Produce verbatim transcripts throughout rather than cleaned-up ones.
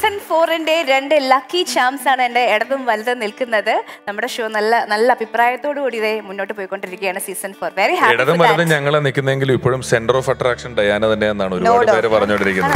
Season ഫോറിന്റെ രണ്ട് lucky charms ആണ് എന്റെ ഇടതും വലുതും നിൽക്കുന്നത്. നമ്മുടെ ഷോ നല്ല നല്ല അഭിപ്രായത്തോടു കൂടി ഇതേ മുന്നോട്ട് പോയിക്കൊണ്ടിരിക്കുകയാണ് സീസൺ ഫോർ. Very happy. ഇടതും വലുതും ഞങ്ങളെ നിൽക്കുന്നെങ്കിലും ഇപ്പോഴും സെന്റർ ഓഫ് അട്രാക്ഷൻ ഡയാന തന്നെയാണെന്നാണ് ഒരുപാട് പേര് പറഞ്ഞുകൊണ്ടിരിക്കുന്നത്.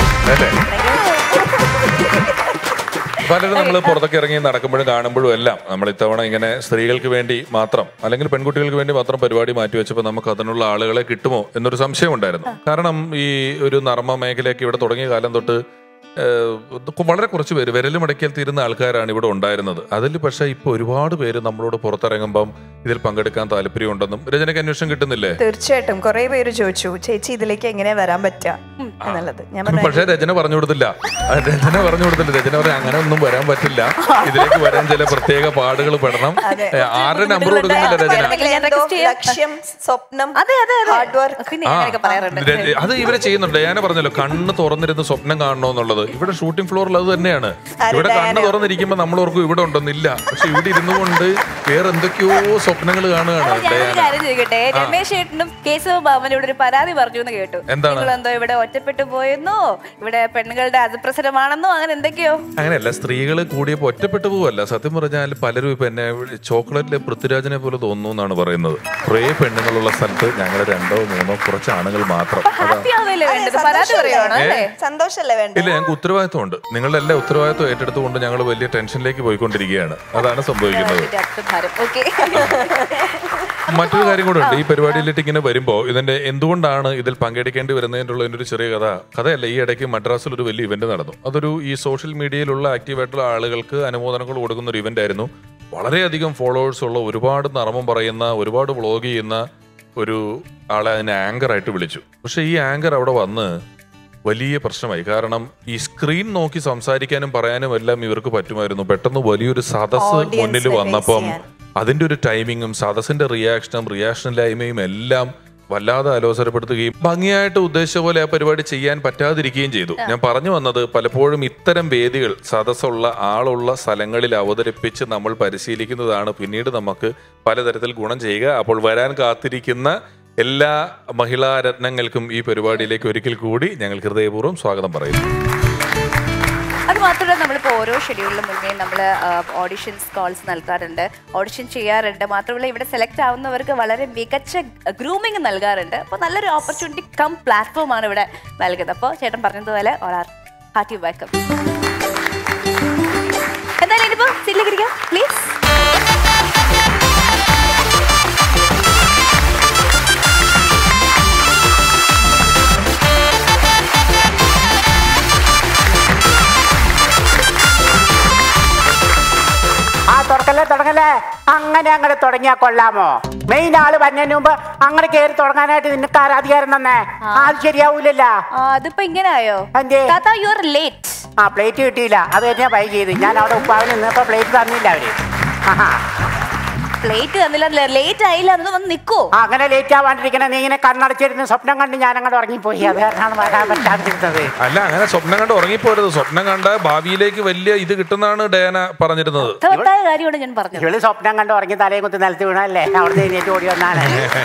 പലരും നമ്മൾ പുറത്തൊക്കെ ഇറങ്ങി നടക്കുമ്പോഴും കാണുമ്പോഴും എല്ലാം നമ്മൾ ഇത്തവണ ഇങ്ങനെ സ്ത്രീകൾക്ക് വേണ്ടി മാത്രം അല്ലെങ്കിൽ പെൺകുട്ടികൾക്ക് വേണ്ടി മാത്രം പരിപാടി മാറ്റിവെച്ചപ്പോൾ നമുക്ക് അതിനുള്ള ആളുകളെ കിട്ടുമോ എന്നൊരു സംശയം ഉണ്ടായിരുന്നു. കാരണം ഈ ഒരു നർമ്മ മേഖലയൊക്കെ ഇവിടെ തുടങ്ങിയ കാലം തൊട്ട് വളരെ കുറച്ച് പേര് വിരലും മടക്കിയാൽ തീരുന്ന ആൾക്കാരാണ് ഇവിടെ ഉണ്ടായിരുന്നത്. അതിൽ പക്ഷെ ഇപ്പൊ ഒരുപാട് പേര് നമ്മളോട് പുറത്തിറങ്ങുമ്പം ഇതിൽ പങ്കെടുക്കാൻ താല്പര്യമുണ്ടെന്നും രചനയ്ക്ക് അന്വേഷണം കിട്ടുന്നില്ലേ? തീർച്ചയായിട്ടും കുറെ പേര് ചോദിച്ചു ചേച്ചി ഇതിലേക്ക് എങ്ങനെ വരാൻ പറ്റുക എന്നുള്ളത്. പക്ഷെ രചന പറഞ്ഞു കൊടുത്തില്ല രചന പറഞ്ഞു കൊടുത്തില്ല രചന പറയാൻ അങ്ങനെ ഒന്നും വരാൻ പറ്റില്ല, ഇതിലേക്ക് വരാൻ ചില പ്രത്യേക പാടുകൾ പെടണം. ആരുടെ നമ്പർ കൊടുക്കുന്നില്ല രചന. ലക്ഷ്യം, സ്വപ്നം, ഹാർഡ് വർക്ക് അത് ഇവരെ ചെയ്യുന്നുണ്ട്. ഞാൻ പറഞ്ഞല്ലോ കണ്ണ് തുറന്നിരുന്ന് സ്വപ്നം കാണണമെന്നുള്ളത്. ഇവിടെ ഷൂട്ടിംഗ് ഫ്ലോറിൽ അത് തന്നെയാണ്. ഇവിടെ കണ്ണ് തുറന്നിരിക്കുമ്പോ നമ്മൾ ഓർക്കും ഇവിടെ ഉണ്ടെന്നില്ല, പക്ഷെ ഇവിടെ ഇരുന്നു കൊണ്ട് വേറെ എന്തൊക്കെയോ സ്വപ്നങ്ങൾ കാണുകയാണ്. രമേശ് ചേട്ടനും കേശവ ബാബനും ഇവിടെ ഒരു പരാതി പറഞ്ഞു എന്ന് കേട്ടു. നിങ്ങളെന്തോ ഇവിടെ ഒറ്റപ്പെട്ടു പോയെന്നോ, ഇവിടെ പെണ്ണുങ്ങളുടെ അതിപ്രസരമാണെന്നോ, അങ്ങനെ എന്തൊക്കെയോ. അങ്ങനെയല്ല, സ്ത്രീകൾ കൂടിയപ്പോ ഒറ്റപ്പെട്ടു പോവല്ല. സത്യം പറഞ്ഞാൽ പലരും ഇപ്പൊ എന്നെ ചോക്ലേറ്റിലെ പൃഥ്വിരാജിനെ പോലെ തോന്നുന്നു എന്നാണ് പറയുന്നത്. കുറേ പെണ്ണുങ്ങളുള്ള സ്ഥലത്ത് ഞങ്ങൾ രണ്ടോ മൂന്നോ കുറച്ച് ആണുങ്ങൾ മാത്രം. ഇല്ല, ഞങ്ങൾക്ക് ഉത്തരവാദിത്വമുണ്ട്. നിങ്ങളുടെ എല്ലാ ഉത്തരവാദിത്വം ഏറ്റെടുത്തുകൊണ്ട് ഞങ്ങൾ വലിയ ടെൻഷനിലേക്ക് പോയിക്കൊണ്ടിരിക്കുകയാണ്. അതാണ് സംഭവിക്കുന്നത്. മറ്റൊരു കാര്യം കൂടെ ഉണ്ട്. ഈ പരിപാടിയിലേക്ക് ഇങ്ങനെ വരുമ്പോ ഇതിന്റെ എന്തുകൊണ്ടാണ് ഇതിൽ പങ്കെടുക്കേണ്ടി വരുന്നതിനുള്ള ഒരു ചെറിയ കഥ കഥയല്ല. ഈ ഇടയ്ക്ക് മദ്രാസിൽ ഒരു വലിയ ഇവന്റ് നടന്നു. അതൊരു ഈ സോഷ്യൽ മീഡിയയിലുള്ള ആക്റ്റീവായിട്ടുള്ള ആളുകൾക്ക് അനുമോദനങ്ങൾ കൊടുക്കുന്ന ഒരു ഇവന്റ് ആയിരുന്നു. വളരെയധികം ഫോളോവേഴ്സ് ഉള്ള, ഒരുപാട് നർമ്മം പറയുന്ന, ഒരുപാട് വ്ളോഗ് ചെയ്യുന്ന ഒരു ആളെ അതിനെ ആങ്കർ ആയിട്ട് വിളിച്ചു. പക്ഷെ ഈ ആങ്കർ അവിടെ വന്ന് വലിയ പ്രശ്നമായി. കാരണം ഈ സ്ക്രീൻ നോക്കി സംസാരിക്കാനും പറയാനും എല്ലാം ഇവർക്ക് പറ്റുമായിരുന്നു. പെട്ടെന്ന് വലിയൊരു സദസ് മുന്നിൽ വന്നപ്പം അതിന്റെ ഒരു ടൈമിങ്ങും സദസ്സിന്റെ റിയാക്ഷനും റിയാക്ഷനില്ലായ്മയും എല്ലാം വല്ലാതെ ആലോചനപ്പെടുത്തുകയും ഭംഗിയായിട്ട് ഉദ്ദേശിച്ച പോലെ ആ പരിപാടി ചെയ്യാൻ പറ്റാതിരിക്കുകയും ചെയ്തു. ഞാൻ പറഞ്ഞു വന്നത്, പലപ്പോഴും ഇത്തരം വേദികൾ സദസ്സുള്ള ആളുള്ള സ്ഥലങ്ങളിൽ അവതരിപ്പിച്ച് നമ്മൾ പരിശീലിക്കുന്നതാണ് പിന്നീട് നമുക്ക് പലതരത്തിൽ ഗുണം ചെയ്യുക. അപ്പോൾ വരാൻ കാത്തിരിക്കുന്ന എല്ലാ മഹിളാ രത്നങ്ങൾക്കും ഈ പരിപാടിയിലേക്ക് ഒരിക്കൽ കൂടി ഞങ്ങൾ ഹൃദയപൂർവ്വം സ്വാഗതം പറയുന്നു. അത് മാത്രമല്ല, നമ്മളിപ്പോൾ ഓരോ ഷെഡ്യൂളിന് മുന്നേ നമ്മൾ ഓഡിഷൻസ് കോൾസ് നൽകാറുണ്ട്, ഓഡിഷൻ ചെയ്യാറുണ്ട്. മാത്രമല്ല ഇവിടെ സെലക്ട് ആവുന്നവർക്ക് വളരെ മികച്ച ഗ്രൂമിങ് നൽകാറുണ്ട്. അപ്പോൾ നല്ലൊരു ഓപ്പർച്യൂണിറ്റി കം പ്ലാറ്റ്ഫോം ആണ് ഇവിടെ നൽകുന്നത്. അപ്പോൾ ചേട്ടൻ പറഞ്ഞതുപോലെ ഹാർട്ടി വെൽക്കം. എന്തായാലും ഇനിയിപ്പോൾ സീറ്റിലേക്ക് ഇരിക്കാം പ്ലീസ്. തുടക്കല്ലേ തുടങ്ങല്ലേ അങ്ങനെ അങ്ങനെ തുടങ്ങിയാ കൊള്ളാമോ? മെയിൻ ആള് പറഞ്ഞതിന് മുമ്പ് അങ്ങനെ കയറി തുടങ്ങാനായിട്ട് നിനക്ക് ആരാധികാരം തന്നെ. അത് ശരിയാവൂലല്ലോ. അതിപ്പോ ഇങ്ങനെയായോ? ആ പ്ലേറ്റ് കിട്ടിയില്ല, അത് തന്നെയാ ബൈ ചെയ്ത്. ഞാൻ അവിടെ ഉപ്പാവിന് നിന്നപ്പോ പ്ലേറ്റ് തന്നില്ല അവര്. പ്ലേറ്റ് തന്നില്ല, ലേറ്റ് ആയില്ല എന്ന് വന്ന് നിൽക്കോ? അങ്ങനെ ലേറ്റ് ആവാണ്ടിരിക്കണേ. നീ ഇങ്ങനെ കണ്ണടച്ചിരുന്ന് സ്വപ്നം കണ്ട് ഞാൻ അങ്ങോട്ട് ഉറങ്ങിപ്പോയി. അത് കാരണമാണ് വരാൻ പറ്റാതിരുന്നത്. അല്ല, അങ്ങനെ സ്വപ്നം കണ്ട് ഉറങ്ങിപ്പോരുത്. സ്വപ്നം കണ്ട ഭാവിയിലേക്ക് വലിയ ഇത് കിട്ടുന്നതാണ് ഡയാന പറഞ്ഞിരുന്നത്. കാര്യമാണ് ഞാൻ പറഞ്ഞത്. ഇവള് സ്വപ്നം കണ്ട് ഉറങ്ങി തലയും കുത്തി നിലത്ത് വീണല്ലേ, അവിടെ എഴുന്നേറ്റ് ഓടി വന്നാണ്.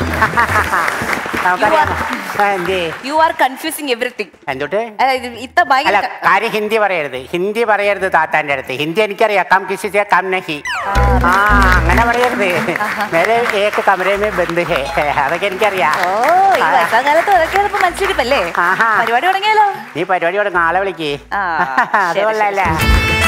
കാര്യം ഹിന്ദി പറയരുത്, ഹിന്ദി പറയരുത് താത്താന്റെ അടുത്ത്. ഹിന്ദി എനിക്കറിയാം. കം കിസി സേ കം നഹി. ആ അങ്ങനെ പറയരുത്. മേരെ ഏക കമരേ ബന്ദ് ഹേ, അതൊക്കെ എനിക്കറിയാം. പരിപാടി തുടങ്ങിയാലോ? നീ പരിപാടി തുടങ്ങി ആളെ വിളിക്ക്. അത് കൊള്ളാല്ലേ?